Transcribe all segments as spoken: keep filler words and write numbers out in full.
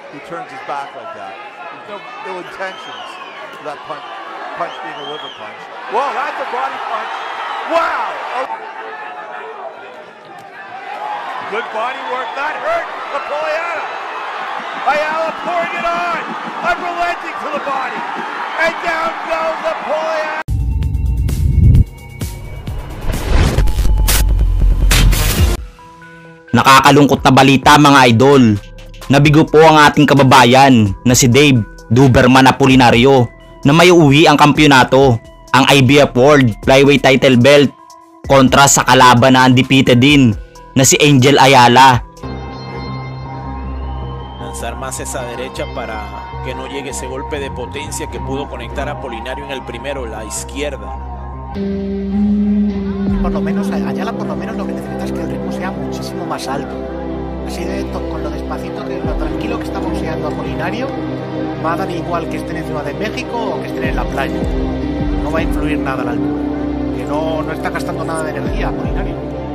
he turns his back like that. There's no ill intentions for that punch, punch being a liver punch. Whoa, that's a body punch. Wow! Oh. Good body work. That hurt Napoleon. Ayala pouring it on. Unrelenting to the body. And down goes Napoleon. Nakakalungkot na balita mga idol. Nabigo po ang ating kababayan na si Dave Duberman Apolinario na may uwi ang kampyonato, ang I B F World Flyweight Title Belt kontra sa kalaban na undefeated din na si Angel Ayala. Lanzar más esa derecha para que no llegue ese golpe de potencia que pudo conectar a Apolinario en el primero, la izquierda. Por lo menos Ayala, por lo menos lo que necesita es que el ritmo sea muchísimo más alto. Así de con lo despacito, que lo tranquilo que está boxeando Apolinario, va a dar igual que estén en Ciudad de México o que estén en la playa. No va a influir nada la altura. Que no, no está gastando nada de energía Apolinario.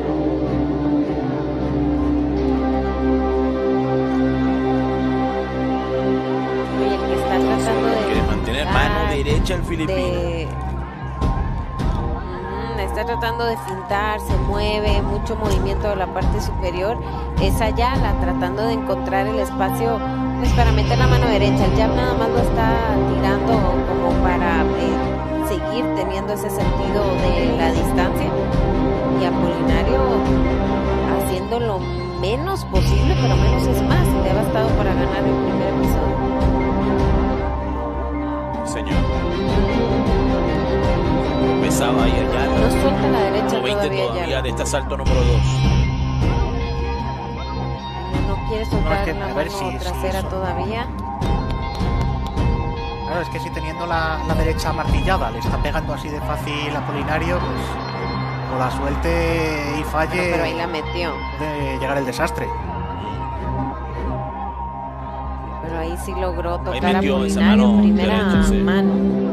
Oye, el que está tratando de... Quiere mantener mano derecha el filipino. De... Está tratando de fintar, se mueve, mucho movimiento de la parte superior. Es Ayala tratando de encontrar el espacio pues, para meter la mano derecha. El jab nada más lo está tirando como para eh, seguir teniendo ese sentido de la distancia. Y Apolinario haciendo lo menos posible, pero menos es más. Le ha bastado para ganar el primer episodio. Señor. Pesaba ahí Ayala. No suelta la derecha veinte todavía, todavía Ayala. de este asalto número dos. No quiere soltar No, es que, la a mano ver si- trasera si eso- todavía. Claro, es que si teniendo la, la derecha martillada le está pegando así de fácil a Apolinario, pues o la suelte y falle, No, pero ahí la metió. puede llegar el desastre. Pero ahí sí logró Ahí tocar a metió esa Apolinario mano primera derecha, sí. mano.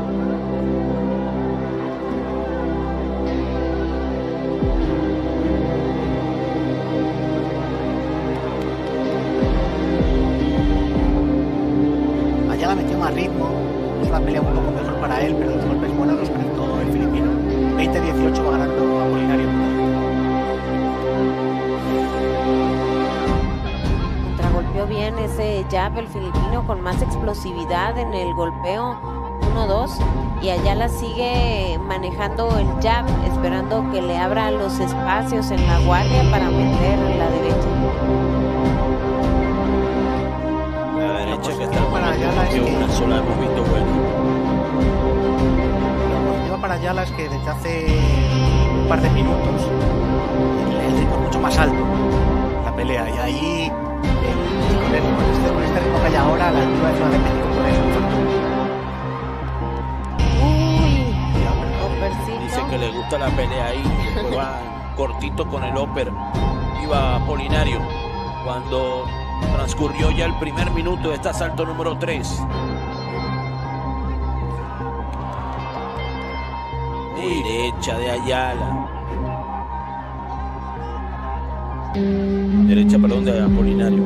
Ayala metió más ritmo, es una pelea un poco mejor para él, pero los golpes buenos los conectó el filipino. veinte dieciocho va ganando Apolinario. Contragolpeó bien ese jab el filipino con más explosividad en el golpeo uno dos y Ayala sigue manejando el jab esperando que le abra los espacios en la guardia para meter la derecha. La derecha que está para Ayala es que- una sola hemos visto bueno. Lo positivo para Ayala es que desde hace un par de minutos el, el ritmo es mucho más alto la pelea y ahí el, con, el, con, este, con este ritmo que hay ahora la altura de Ciudad de México puede ser un factor. Uy, Dice Opercito. que le gusta la pelea ahí, después va cortito con el upper. Iba Apolinario cuando transcurrió ya el primer minuto de este asalto número tres. Derecha de Ayala. Derecha, perdón, de Apolinario.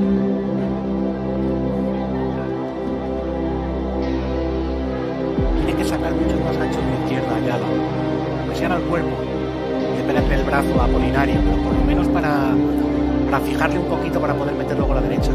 Tiene que sacar muchos más ganchos de izquierda Ayala, presionar al cuerpo y pegarle el brazo a Apolinario, pero por lo menos para, para fijarle un poquito para poder meter luego la derecha.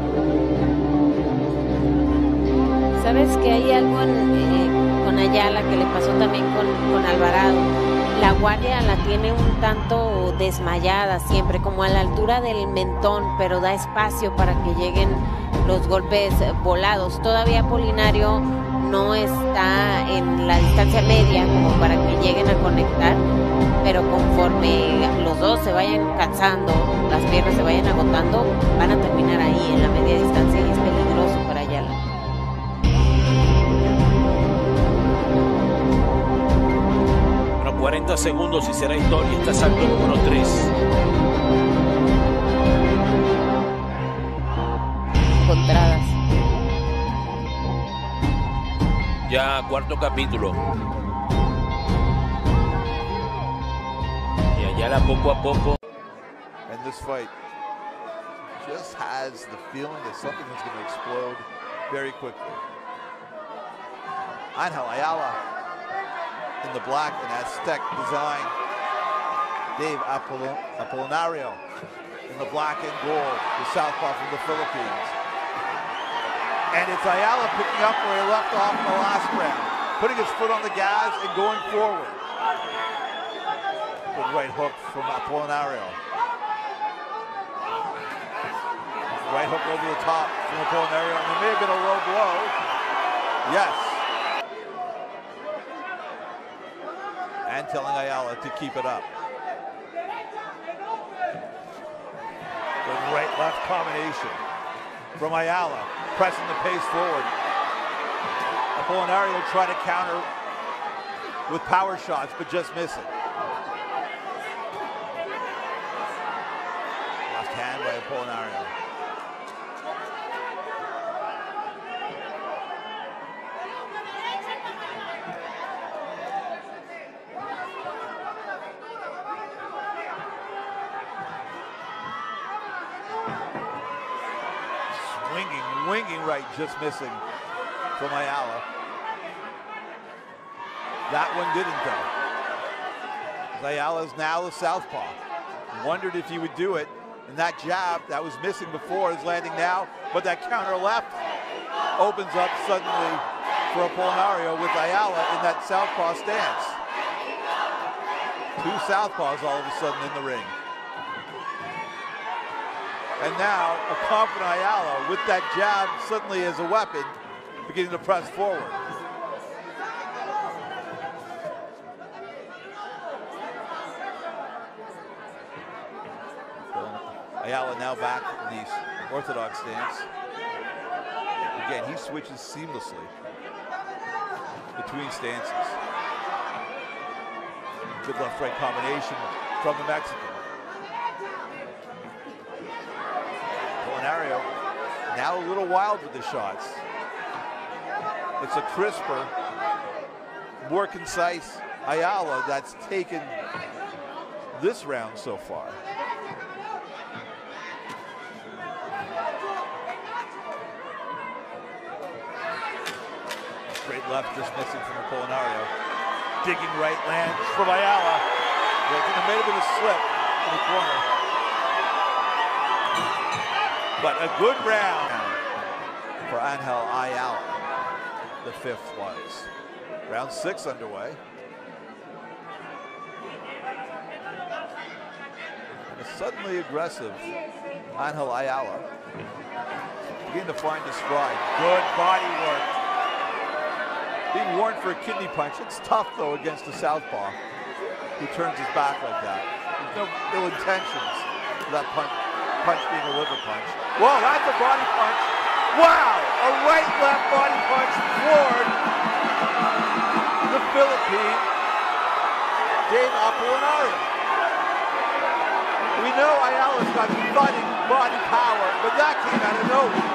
¿Sabes que hay algo en, eh, con Ayala que le pasó también con, con Alvarado? La guardia la tiene un tanto desmayada siempre, como a la altura del mentón, pero da espacio para que lleguen los golpes volados. Todavía Apolinario no está en la distancia media como para que lleguen a conectar, pero conforme los dos se vayan cansando, las piernas se vayan agotando, van a terminar ahí en la media distancia y es peligroso para Ayala. cuarenta segundos y será historia este asalto número tres. Encontradas. Ya cuarto capítulo. Y Ayala poco a poco. And this fight just has the feeling that something is going to explode very quickly. Angel Ayala in the black and Aztec design. Dave Apollon Apollinario in the black and gold, the southpaw from the Philippines. And it's Ayala picking up where he left off in the last round, putting his foot on the gas and going forward. Good right hook from Apollinario. Right hook over the top from Apollinario, and it may have been a low blow. Yes. And telling Ayala to keep it up. Good right-left combination from Ayala, pressing the pace forward. Apollinario trying to counter with power shots, but just missing. Left hand by Apollinario. Winging, winging right, just missing from Ayala. That one didn't though. Ayala's now the southpaw. Wondered if he would do it, and that jab that was missing before is landing now, but that counter left opens up suddenly for Apollinario with Ayala in that southpaw stance. Two southpaws all of a sudden in the ring. And now a confident Ayala with that jab suddenly as a weapon, beginning to press forward. Ayala now back in the orthodox stance. Again, he switches seamlessly between stances. Good left-right combination from the Mexican. Apollinario now a little wild with the shots. It's a crisper, more concise Ayala that's taken this round so far. Straight left just missing from Apollinario. Digging right lands from Ayala. It may have been a slip in the corner. But a good round for Angel Ayala. The fifth was. Round six underway. And a suddenly aggressive Angel Ayala. Beginning to find his stride. Good body work. Being warned for a kidney punch. It's tough though against the southpaw who turns his back like that. There's no ill intentions for that punch. Punch being a liver punch. Whoa, that's a body punch. Wow, a right-left body punch floored the Philippine Dave Apollinario. We know Ayala's got thudding body power, but that came out of nowhere.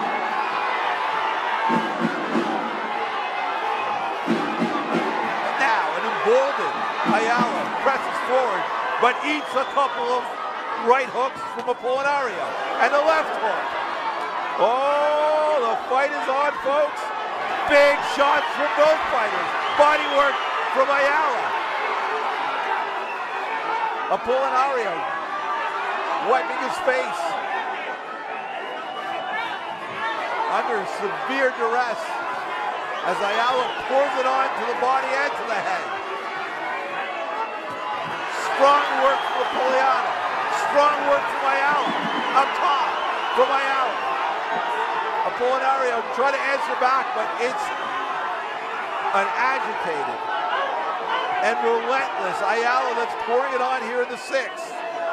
And now, an emboldened Ayala presses forward, but eats a couple of right hooks from Apollinario, and the left hook. Oh, the fight is on, folks. Big shots from both fighters. Body work from Ayala. Apollinario wiping his face. Under severe duress as Ayala pours it on to the body and to the head. Strong work from Apollinario. Strong work from Ayala, up top from Ayala. Apollinario trying to answer back, but it's an agitated and relentless Ayala that's pouring it on here in the sixth.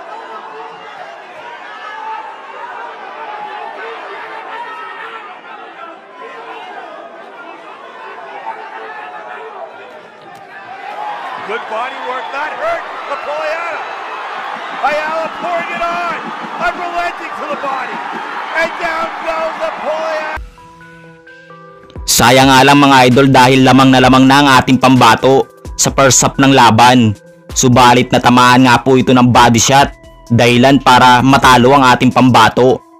Good body work, that hurt Apollinario. Ayala pouring it on, unrelenting to the body, and down goes Apollinario. Sayang nga lang mga idol dahil lamang na lamang na ang ating pambato sa first half ng laban. Subalit natamaan nga po ito ng body shot, dahilan para matalo ang ating pambato.